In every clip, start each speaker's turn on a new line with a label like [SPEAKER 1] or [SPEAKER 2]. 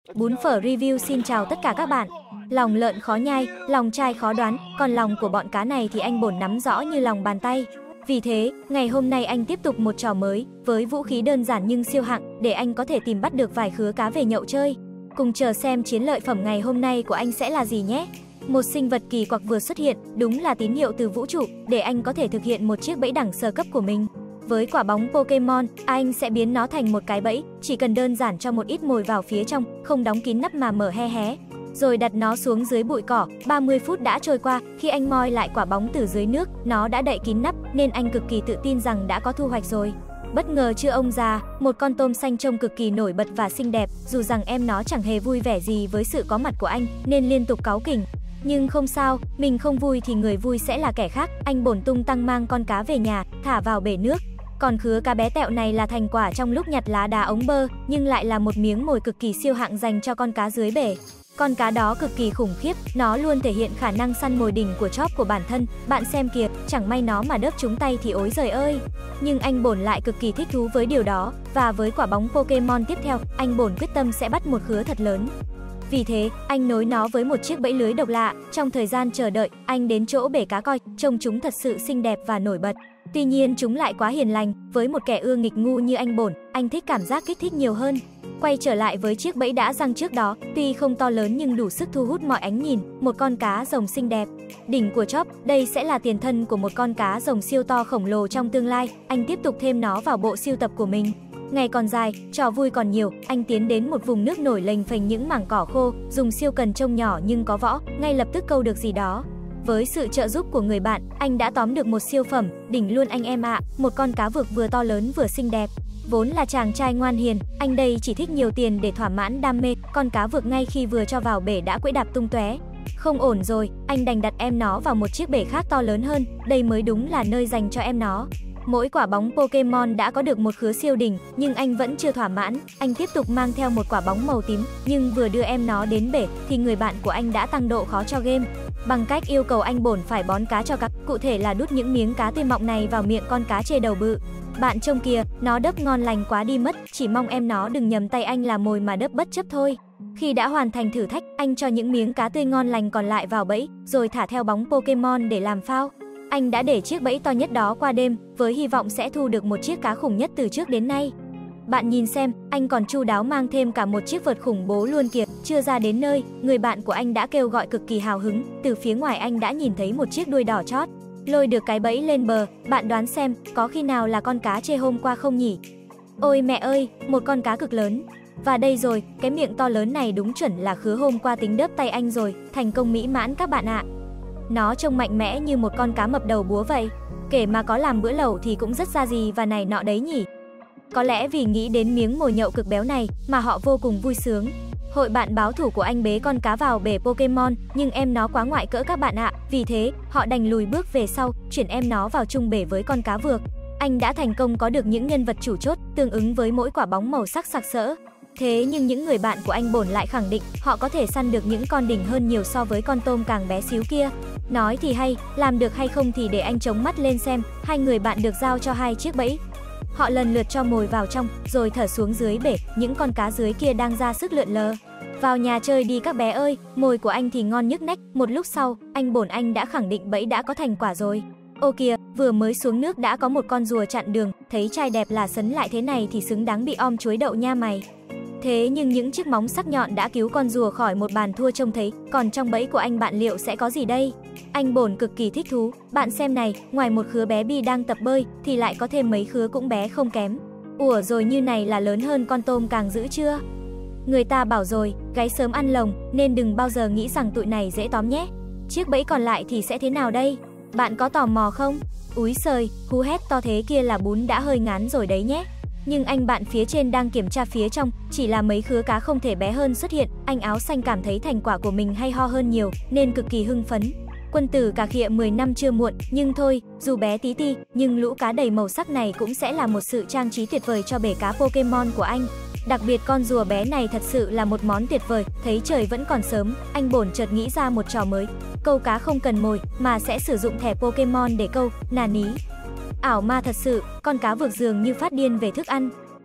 [SPEAKER 1] Bún phở review xin chào tất cả các bạn. Lòng lợn khó nhai, lòng trai khó đoán, còn lòng của bọn cá này thì anh Bổn nắm rõ như lòng bàn tay. Vì thế, ngày hôm nay anh tiếp tục một trò mới, với vũ khí đơn giản nhưng siêu hạng, để anh có thể tìm bắt được vài khứa cá về nhậu chơi. Cùng chờ xem chiến lợi phẩm ngày hôm nay của anh sẽ là gì nhé. Một sinh vật kỳ quặc vừa xuất hiện, đúng là tín hiệu từ vũ trụ, để anh có thể thực hiện một chiếc bẫy đẳng sơ cấp của mình. Với quả bóng Pokemon, anh sẽ biến nó thành một cái bẫy, chỉ cần đơn giản cho một ít mồi vào phía trong, không đóng kín nắp mà mở hé hé. Rồi đặt nó xuống dưới bụi cỏ. 30 phút đã trôi qua, khi anh moi lại quả bóng từ dưới nước, nó đã đậy kín nắp, nên anh cực kỳ tự tin rằng đã có thu hoạch rồi. Bất ngờ chưa ông già, một con tôm xanh trông cực kỳ nổi bật và xinh đẹp, dù rằng em nó chẳng hề vui vẻ gì với sự có mặt của anh, nên liên tục cáu kỉnh. Nhưng không sao, mình không vui thì người vui sẽ là kẻ khác. Anh Bổn tung tăng mang con cá về nhà, thả vào bể nước. Còn khứa cá bé tẹo này là thành quả trong lúc nhặt lá đá ống bơ, nhưng lại là một miếng mồi cực kỳ siêu hạng dành cho con cá dưới bể. Con cá đó cực kỳ khủng khiếp, nó luôn thể hiện khả năng săn mồi đỉnh của chóp của bản thân. Bạn xem kìa, chẳng may nó mà đớp trúng tay thì ối giời ơi. Nhưng anh Bổn lại cực kỳ thích thú với điều đó, và với quả bóng Pokemon tiếp theo, anh Bổn quyết tâm sẽ bắt một khứa thật lớn. Vì thế, anh nối nó với một chiếc bẫy lưới độc lạ. Trong thời gian chờ đợi, anh đến chỗ bể cá coi, trông chúng thật sự xinh đẹp và nổi bật. Tuy nhiên chúng lại quá hiền lành, với một kẻ ưa nghịch ngu như anh Bổn, anh thích cảm giác kích thích nhiều hơn. Quay trở lại với chiếc bẫy đã giăng trước đó, tuy không to lớn nhưng đủ sức thu hút mọi ánh nhìn, một con cá rồng xinh đẹp. Đỉnh của chóp, đây sẽ là tiền thân của một con cá rồng siêu to khổng lồ trong tương lai, anh tiếp tục thêm nó vào bộ sưu tập của mình. Ngày còn dài, trò vui còn nhiều, anh tiến đến một vùng nước nổi lềnh phềnh những mảng cỏ khô, dùng siêu cần trông nhỏ nhưng có võ, ngay lập tức câu được gì đó. Với sự trợ giúp của người bạn, anh đã tóm được một siêu phẩm, đỉnh luôn anh em ạ, một con cá vực vừa to lớn vừa xinh đẹp. Vốn là chàng trai ngoan hiền, anh đây chỉ thích nhiều tiền để thỏa mãn đam mê, con cá vực ngay khi vừa cho vào bể đã quẫy đạp tung tóe. Không ổn rồi, anh đành đặt em nó vào một chiếc bể khác to lớn hơn, đây mới đúng là nơi dành cho em nó. Mỗi quả bóng Pokemon đã có được một khứa siêu đỉnh, nhưng anh vẫn chưa thỏa mãn, anh tiếp tục mang theo một quả bóng màu tím, nhưng vừa đưa em nó đến bể thì người bạn của anh đã tăng độ khó cho game. Bằng cách yêu cầu anh Bổn phải bón cá cho cá, cụ thể là đút những miếng cá tươi mọng này vào miệng con cá chê đầu bự. Bạn trông kìa, nó đớp ngon lành quá đi mất, chỉ mong em nó đừng nhầm tay anh là mồi mà đớp bất chấp thôi. Khi đã hoàn thành thử thách, anh cho những miếng cá tươi ngon lành còn lại vào bẫy, rồi thả theo bóng Pokemon để làm phao. Anh đã để chiếc bẫy to nhất đó qua đêm, với hy vọng sẽ thu được một chiếc cá khủng nhất từ trước đến nay. Bạn nhìn xem, anh còn chu đáo mang thêm cả một chiếc vợt khủng bố luôn kìa. Chưa ra đến nơi, người bạn của anh đã kêu gọi cực kỳ hào hứng, từ phía ngoài anh đã nhìn thấy một chiếc đuôi đỏ chót. Lôi được cái bẫy lên bờ, bạn đoán xem, có khi nào là con cá chê hôm qua không nhỉ? Ôi mẹ ơi, một con cá cực lớn. Và đây rồi, cái miệng to lớn này đúng chuẩn là khứa hôm qua tính đớp tay anh rồi, thành công mỹ mãn các bạn ạ. Nó trông mạnh mẽ như một con cá mập đầu búa vậy. Kể mà có làm bữa lẩu thì cũng rất ra gì và này nọ đấy nhỉ. Có lẽ vì nghĩ đến miếng mồi nhậu cực béo này mà họ vô cùng vui sướng. Hội bạn báo thủ của anh bế con cá vào bể Pokemon, nhưng em nó quá ngoại cỡ các bạn ạ. Vì thế, họ đành lùi bước về sau, chuyển em nó vào chung bể với con cá vược. Anh đã thành công có được những nhân vật chủ chốt, tương ứng với mỗi quả bóng màu sắc sặc sỡ. Thế nhưng những người bạn của anh Bổn lại khẳng định họ có thể săn được những con đỉnh hơn nhiều so với con tôm càng bé xíu kia. Nói thì hay, làm được hay không thì để anh chống mắt lên xem. Hai người bạn được giao cho hai chiếc bẫy. Họ lần lượt cho mồi vào trong, rồi thở xuống dưới bể, những con cá dưới kia đang ra sức lượn lờ. Vào nhà chơi đi các bé ơi, mồi của anh thì ngon nhức nách. Một lúc sau, anh Bổn anh đã khẳng định bẫy đã có thành quả rồi. Ô kìa, vừa mới xuống nước đã có một con rùa chặn đường, thấy trai đẹp là sấn lại thế này thì xứng đáng bị om chuối đậu nha mày. Thế nhưng những chiếc móng sắc nhọn đã cứu con rùa khỏi một bàn thua trông thấy, còn trong bẫy của anh bạn liệu sẽ có gì đây? Anh Bổn cực kỳ thích thú, bạn xem này, ngoài một khứa bé bi đang tập bơi, thì lại có thêm mấy khứa cũng bé không kém. Ủa rồi như này là lớn hơn con tôm càng dữ chưa? Người ta bảo rồi, gáy sớm ăn lồng, nên đừng bao giờ nghĩ rằng tụi này dễ tóm nhé. Chiếc bẫy còn lại thì sẽ thế nào đây? Bạn có tò mò không? Úi sời, hú hét to thế kia là bún đã hơi ngán rồi đấy nhé. Nhưng anh bạn phía trên đang kiểm tra phía trong, chỉ là mấy khứa cá không thể bé hơn xuất hiện. Anh áo xanh cảm thấy thành quả của mình hay ho hơn nhiều, nên cực kỳ hưng phấn. Quân tử cà khịa 10 năm chưa muộn, nhưng thôi, dù bé tí ti, nhưng lũ cá đầy màu sắc này cũng sẽ là một sự trang trí tuyệt vời cho bể cá Pokemon của anh. Đặc biệt con rùa bé này thật sự là một món tuyệt vời. Thấy trời vẫn còn sớm, anh Bổn chợt nghĩ ra một trò mới. Câu cá không cần mồi, mà sẽ sử dụng thẻ Pokemon để câu, nà ní. Ảo ma thật sự, con cá vược dường như phát điên về thức ăn.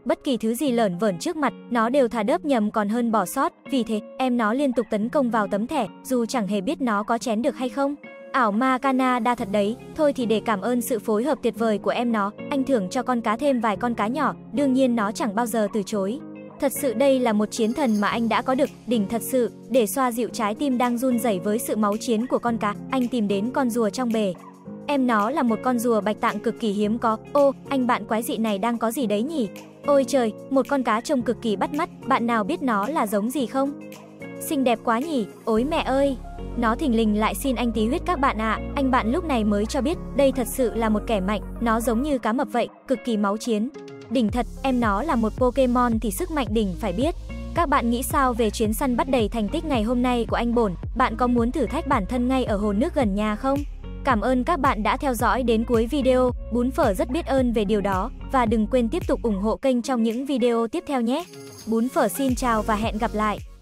[SPEAKER 1] bất kỳ thứ gì lởn vởn trước mặt, nó đều thà đớp nhầm còn hơn bỏ sót, vì thế, em nó liên tục tấn công vào tấm thẻ, dù chẳng hề biết nó có chén được hay không. Ảo ma Canada thật đấy, thôi thì để cảm ơn sự phối hợp tuyệt vời của em nó, anh thưởng cho con cá thêm vài con cá nhỏ, đương nhiên nó chẳng bao giờ từ chối. Thật sự đây là một chiến thần mà anh đã có được, đỉnh thật sự, để xoa dịu trái tim đang run rẩy với sự máu chiến của con cá, anh tìm đến con rùa trong bể. Em nó là một con rùa bạch tạng cực kỳ hiếm có, ô, anh bạn quái dị này đang có gì đấy nhỉ? Ôi trời, một con cá trông cực kỳ bắt mắt, bạn nào biết nó là giống gì không? Xinh đẹp quá nhỉ, ôi mẹ ơi! Nó thình lình lại xin anh tí huyết các bạn ạ, anh bạn lúc này mới cho biết, đây thật sự là một kẻ mạnh, nó giống như cá mập vậy, cực kỳ máu chiến. Đỉnh thật, em nó là một Pokemon thì sức mạnh đỉnh phải biết. Các bạn nghĩ sao về chuyến săn bắt đầy thành tích ngày hôm nay của anh Bổn? Bạn có muốn thử thách bản thân ngay ở hồ nước gần nhà không? Cảm ơn các bạn đã theo dõi đến cuối video, Bún Phở rất biết ơn về điều đó, và đừng quên tiếp tục ủng hộ kênh trong những video tiếp theo nhé. Bún Phở xin chào và hẹn gặp lại.